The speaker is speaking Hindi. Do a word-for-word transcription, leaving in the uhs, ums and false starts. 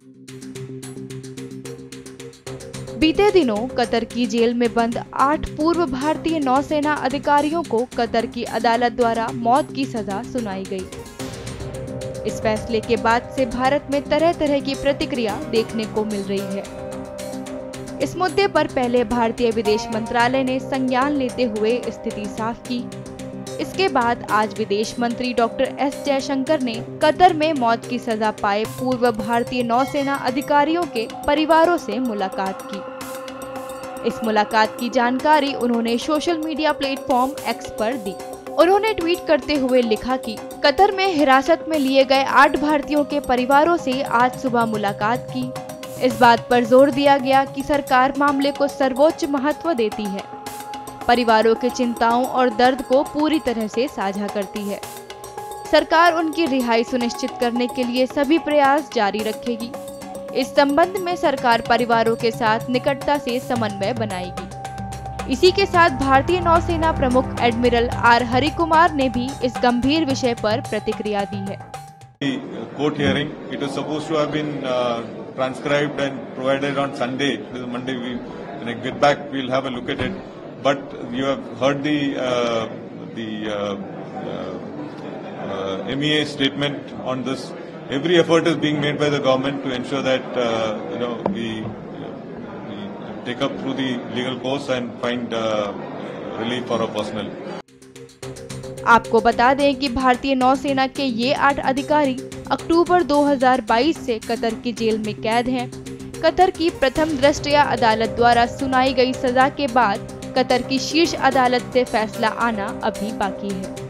बीते दिनों कतर की जेल में बंद आठ पूर्व भारतीय नौसेना अधिकारियों को कतर की अदालत द्वारा मौत की सजा सुनाई गई। इस फैसले के बाद से भारत में तरह तरह की प्रतिक्रिया देखने को मिल रही है। इस मुद्दे पर पहले भारतीय विदेश मंत्रालय ने संज्ञान लेते हुए स्थिति साफ की। इसके बाद आज विदेश मंत्री डॉक्टर एस जयशंकर ने कतर में मौत की सजा पाए पूर्व भारतीय नौसेना अधिकारियों के परिवारों से मुलाकात की। इस मुलाकात की जानकारी उन्होंने सोशल मीडिया प्लेटफॉर्म एक्स पर दी। उन्होंने ट्वीट करते हुए लिखा कि कतर में हिरासत में लिए गए आठ भारतीयों के परिवारों से आज सुबह मुलाकात की। इस बात पर जोर दिया गया कि सरकार मामले को सर्वोच्च महत्व देती है, परिवारों की चिंताओं और दर्द को पूरी तरह से साझा करती है। सरकार उनकी रिहाई सुनिश्चित करने के लिए सभी प्रयास जारी रखेगी। इस संबंध में सरकार परिवारों के साथ निकटता से समन्वय बनाएगी। इसी के साथ भारतीय नौसेना प्रमुख एडमिरल आर हरि कुमार ने भी इस गंभीर विषय पर प्रतिक्रिया दी है। Court hearing, it is supposed to have been uh, transcribed and provided on Sunday. This is Monday. We, when I get back, we'll have a look at it. But you have heard the uh, the uh, uh, uh, M E A statement on this. Every effort is being made by the government to ensure that uh, you know we, we take up through the legal course and find uh, relief for our personnel. आपको बता दें कि भारतीय नौसेना के ये आठ अधिकारी अक्टूबर दो हज़ार बाईस से कतर की जेल में कैद हैं। कतर की प्रथम दृष्टया अदालत द्वारा सुनाई गई सजा के बाद कतर की शीर्ष अदालत से फैसला आना अभी बाकी है।